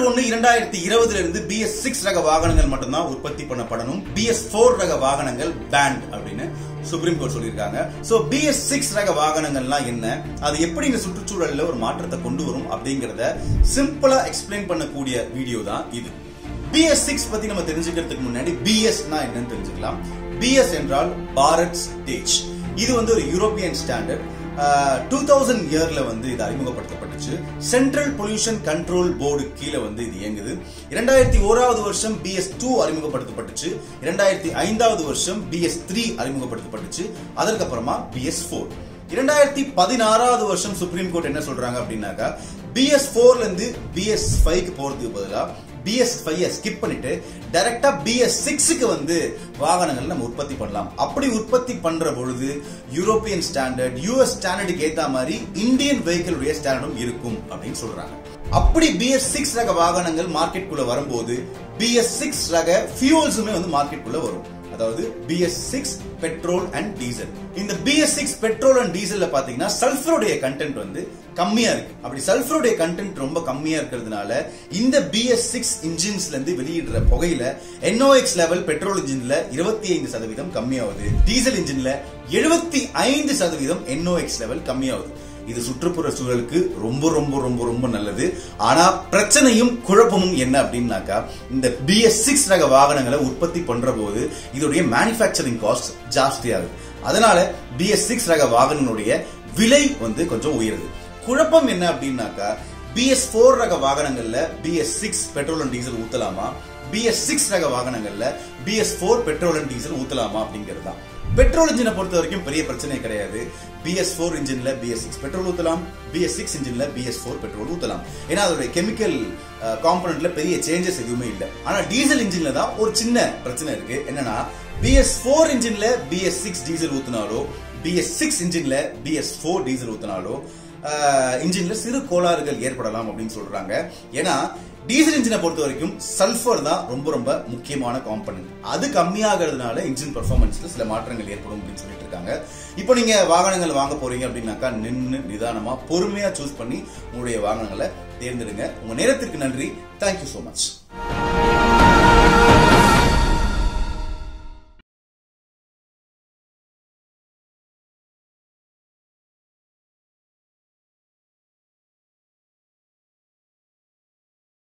January 1, 2020 இருந்து BS6 ரக வாகனங்கள் மட்டும்தான் உற்பத்தி பண்ணப்படணும். BS4 ரக வாகனங்கள் பேண்ட் அப்படின்னு சுப்ரீம் கோர்ட் சொல்லியிருக்காங்க. சோ BS6 ரக வாகனங்கள்லாம் என்ன, அது எப்படி இந்த சுற்றுச்சூழல்ல ஒரு மாற்றத்தை கொண்டு வரும் அப்படிங்கறத சிம்பிளா எக்ஸ்பிளைன் பண்ணக்கூடிய வீடியோ தான் இது. BS6 பத்தி நம்ம தெரிஞ்சுக்கிறதுக்கு முன்னாடி BS னா என்னன்னு தெரிஞ்சுக்கலாம். BS என்றால் பாரத் ஸ்டேஜ். இது ஒரு யூரோப்பியன் ஸ்டாண்டர்ட். 2000 இயர்ல இது அறிமுகப்படுத்தப்பட்டுச்சு. சென்ட்ரல் பொல்யூஷன் கண்ட்ரோல் போர்டு கீழே இது இயங்குது. 2001வது வருஷம் BS2 அறிமுகப்படுத்தப்பட்டுச்சு. 2005வது வருஷம் BS3 அறிமுகப்படுத்தப்பட்டுச்சு. அதற்கப்புறமா BS4. 2016வது வருஷம் சுப்ரீம் கோர்ட் என்ன சொல்றாங்க அப்படின்னாக்கா, BS4ல இருந்து BS5க்கு போறதுக்கு பதிலா BS5 ஸ்கிப் பண்ணிட்டு டைரக்டா BS6க்கு வாகனங்கள் நம்ம உற்பத்தி பண்ணலாம். அப்படி உற்பத்தி பண்ற பொழுது யூரோப்பியன் ஸ்டாண்டர்ட், US ஸ்டாண்டர்டுக்கு ஏத்த மாதிரி இந்தியன் வெஹிக்கிள் உடைய ஸ்டாண்டர்டும் இருக்கும் அப்படின்னு சொல்றாங்க. அப்படி BS6 ரக வாகனங்கள் மார்க்கெட்டுக்குள்ள வரும்போது BS6 ரக ஃபியூல்ஸுமே மார்க்கெட்டுக்குள்ள வரும். அதாவது BS6 பெட்ரோல் அண்ட் டீசல். இந்த BS6 பெட்ரோல் அண்ட் டீசல்ல பாத்தீங்கன்னா சல்ஃபருடைய கண்டென்ட் கம்மியா இருக்கு. அப்படி சல்ஃபருடைய கண்டென்ட் ரொம்ப கம்மியா இருக்கிறதுனால இந்த BS6 இன்ஜின்ஸ்ல இருந்து வெளியிடுற புகையில NOx லெவல் பெட்ரோல் இன்ஜின்ல 25% கம்மியாகுது. டீசல் இன்ஜின்ல 75% NOx லெவல் கம்மியாகுது. இது சுற்றுப்புற சூழலுக்கு ரொம்ப ரொம்ப ரொம்ப ரொம்ப நல்லது. ஆனா பிரச்சனையும் குழப்பமும் என்ன அப்படின்னாக்கா, இந்த BS6 ரக வாகனங்களை உற்பத்தி பண்ற போது இதோடைய மேனுஃபேக்சரிங் காஸ்ட் ஜாஸ்தியாகுது. அதனால BS6 ரக வாகனங்களுடைய விலை கொஞ்சம் உயருது. குழப்பம் என்ன அப்படின்னாக்கா, BS4 ரக வாகனங்கள்ல BS6 பெட்ரோல் அண்ட் டீசல் ஊத்தலாமா, BS6 ரக வாகனங்கள்ல BS4 பெட்ரோல் அண்ட் டீசல் ஊத்தலாமா அப்படிங்கிறது தான். பெட்ரோல் இன்ஜினை பொறுத்த வரைக்கும் பெரிய பிரச்சனை கிடையாது. BS4 இன்ஜின்ல BS6 petrol ஊத்தலாம், BS6 இன்ஜின்ல BS4 petrol ஊத்தலாம். ஏன்னா அதோட கெமிக்கல் காம்பனன்ட்ல பெரிய சேஞ்சஸ் எதுவுமே இல்லை. ஆனா டீசல் இன்ஜின்ல தான் ஒரு சின்ன பிரச்சனை இருக்கு. என்னன்னா BS4 இன்ஜின்ல BS6 diesel ஊத்தினாலோ, BS6 இன்ஜின்ல BS4 diesel ஊத்தினாலோ இன்ஜின்ல சிறு கோளாறுகள் ஏற்படலாம் அப்படின்னு சொல்றாங்க. ஏன்னா டீசல் இன்ஜினை பொறுத்த வரைக்கும் சல்ஃபர் தான் ரொம்ப ரொம்ப முக்கியமான காம்பனன்ட். அது கம்மியாகிறதுனால இன்ஜின் பெர்ஃபார்மன்ஸ்ல சில மாற்றங்கள் ஏற்படும் அப்படின்னு சொல்லிட்டு இருக்காங்க. இப்போ நீங்க வாகனங்கள் வாங்க போறீங்க அப்படின்னாக்கா நின்னு நிதானமா பொறுமையா சூஸ் பண்ணி உங்களுடைய வாகனங்களை தேர்ந்தெடுங்க. உங்க நேரத்திற்கு நன்றி. Thank you so much.